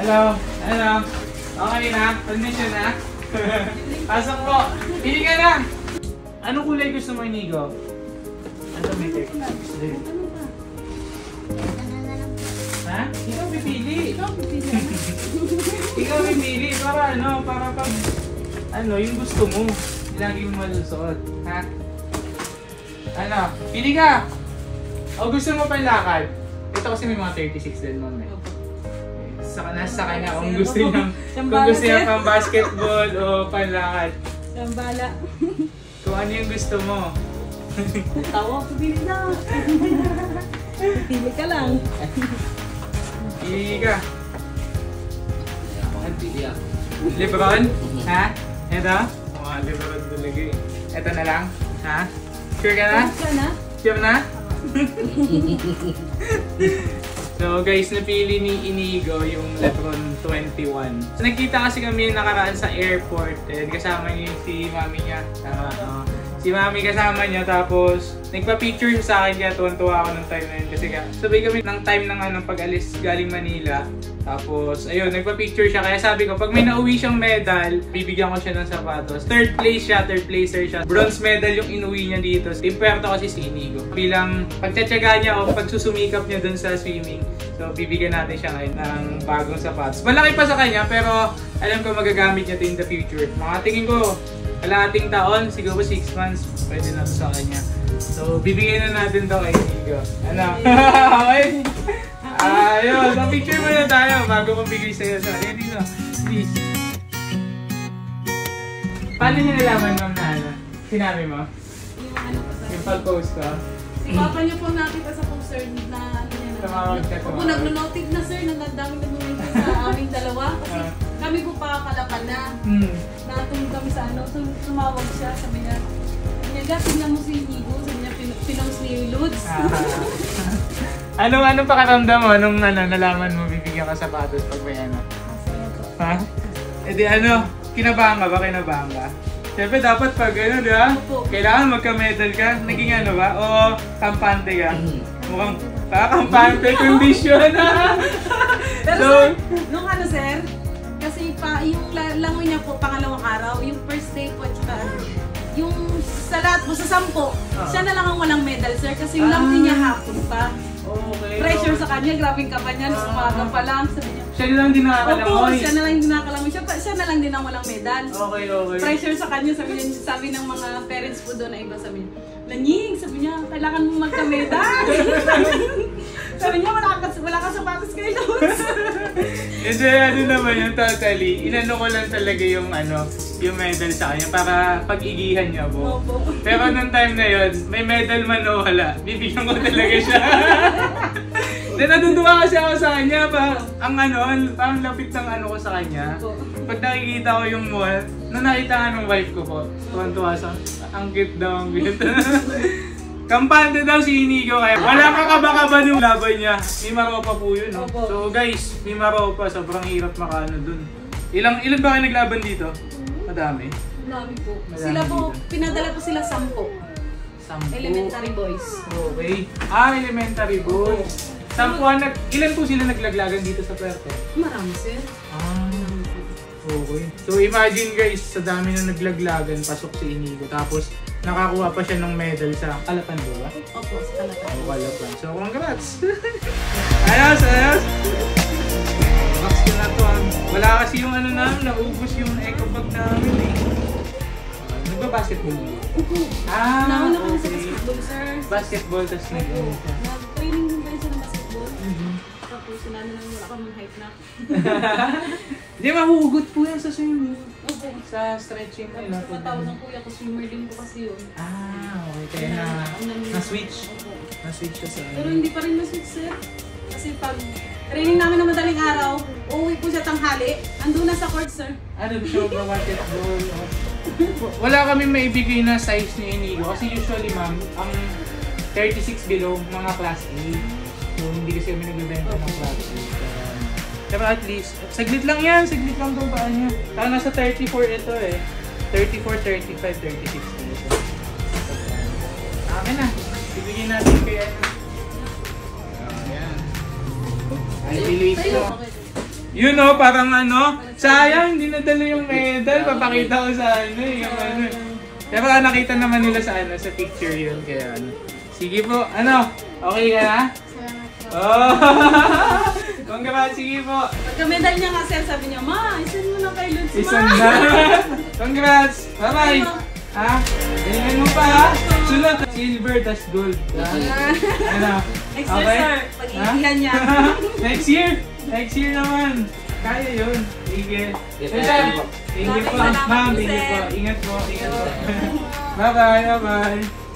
Hello. Ano? Okay na? Permission na? Pasok po. Pili ka na. Anong kulay gusto mo, Inigo? Ano may text? Ha? Ikaw pipili. Ikaw pipili. Para ano? Para pag ano, yung gusto mo. Lagi mo malusot. Ha? Ano? Pili ka! O gusto mo pa lakad? Ito kasi may mga 36 din mo. Nasa kanya kung gusto niya pang basketball o panlakad. Sambala. Kung ano yung gusto mo. Tawa, pili na. Pili ka lang. Pili ka. Lebron? Ha? Ito? Lebron talaga eh. Ito na lang? Ha? Sure ka na? Sure na? So guys, napili ni Inigo yung Lebron 21. So, nagkita kasi kami nakaraan sa airport and kasama niya si mami niya. Tama, si mami kasama niya tapos nagpa-picture siya sa akin kaya tuwan-tuwa ako ng time na yun kasi sabay kami ng time ng pag-alis galing Manila. Tapos ayun, nagpa-picture siya kaya sabi ko pag may nauwi siyang medal, bibigyan ko siya ng sapatos. Third placer siya. Bronze medal yung inuwi niya dito. Imperto kasi si Inigo. Bilang pagtsatsaga niya o pagsusumikap niya dun sa swimming. So bibigyan natin siya ngayon ng bagong sapatos. Malaki pa sa kanya pero alam ko magagamit niya in the future. Mga tingin ko kalahating taon, siguro 6 months, pwede na to sa kanya. So, bibigyan na natin to kay Inigo. Ano? Okay? Ayun, pa-picture muna tayo bago kong bigay sa'yo. So, ayun dito. Please. Paano niya nalaman, ma'am, na ano? Sinabi mo? Yung ano pa sa... Yung pag-post ko? Si Papa niyo po nakita sa concern na ano niya na... Tumawag siya. Opo, nag-notif na sir, nagdaming nag-notif sa aming dalawa. Kasi kami po pa kalapan na. Natulog kami sa ano, tumawag siya, sabi niya, tignan mo si Inigo, sabi niya, pinost ni Lods. Anong pakiramdam mo nung nalaman mo bibigyan ka sapatos pag may ano? Ha? E di ano, kinabahan ka ba? Kinabahan ka? Siyempre dapat pag ano, di ba? Kailangan magka-medal ka. Naging ano ba? O kampante ka? Mukhang kampante condition na! Pero so, sir, nung ano sir, kasi yung langoy niya po, pangalawang araw, yung first day po, tsaka yung sa lahat po, sa 10, siya na lang ang walang medal, sir, kasi yung langoy niya hapon pa. Okay. Pressure sa kanya, grabing kaba niya, umaga pa lang, sabi niya. Siya na lang din nakakalangoy? Opo, siya na lang din nakakalangoy. Siya na lang din ang walang medal. Okay. Pressure sa kanya, sabi ng mga parents po doon na iba, sabi niya, Lanying, sabi niya, kailangan mo magka-medal. Sabi niya, wala ka sapatos kay Lods. Kasi ano naman yung totally, inano ko lang talaga yung yung medal sa kanya para pag-igihan niya po. Pero nung time na yun, may medal man o wala, bibigyan ko talaga siya. Then natutuwa kasi ako sa kanya, parang lapit ng ko sa kanya. Pag nakikita ko yung mall, nung nakita nga ng wife ko po, tuwan-tuwa sa, ang cute daw, ang cute. Kampante daw si Inigo kaya wala kakaba-kaba nung laban niya. May Maropa po yun. No? So guys, may Maropa, sobrang hirap makaano dun. Ilan ba kayo naglaban dito? Madami. Madami po. Sila po, pinadala po sila 10. 10? Elementary boys. Okay. Elementary boys. 10 ilan po sila naglaglagan dito sa Puerto? Marami sir. Okay. So imagine guys, sa dami na naglaglagan, pasok si Inigo. Tapos nakakuha pa siya ng medal sa Calapan, ba? Opo, sa Calapan. Calapan. So congrats! Ayos! Max ko na to. Wala kasi yung namin, naubos yung eco bag namin eh. Nagba-basketball mo? Nauna kami sa basketball, sir. Basketball, tapos nag-training din tayo sa basketball. Tapos sinabi namin wala kami height na. Hindi, mahuhugot po yan sa swimming. Opo. Sa stretching ko. Matawag ng kuya ko, swimmer din po kasi yun. Okay. Kaya na-switch. Na-switch siya sa Pero hindi pa rin na-switch, sir. Kasi pag training namin na madaling araw, uuwi po siya tanghali. Andun na sa court, sir. Siya ba basketball? Wala kami maibigay na size ni Inigo. Kasi usually, ma'am, ang 36 below, mga class A. So, hindi kasi kami nagbibenta ng class A. Pero at least, saglit lang yan. Saglit lang itong paan niya. Saka nasa 34 ito eh. 34, 35, 36 ito. Akin na. Bibigyan natin kaya. Ayan. Ay, delete mo. Yun o, parang ano, sayang, hindi nadala yung medal. Papakita ko sa ano eh, yung ano. Pero nakita naman nila sa ano, sa picture yun. Kaya ano. Sige po, ano, okay ka na? Oh! Congrats, sige po. Pagka-medal niya nga sir, sabi niya, Ma, isan mo na kay Lods, Ma. Isan na. Congrats. Bye-bye. Ha? Ganyan mo pa ha? Sunod. Silver, tas gold. Ha? Ano? Next year sir, pag-iihan niya. Next year. Next year naman. Kaya yun. Sige. Thank you po. Ma'am, thank you po. Ingat po. Ingat po. Bye-bye. Bye-bye.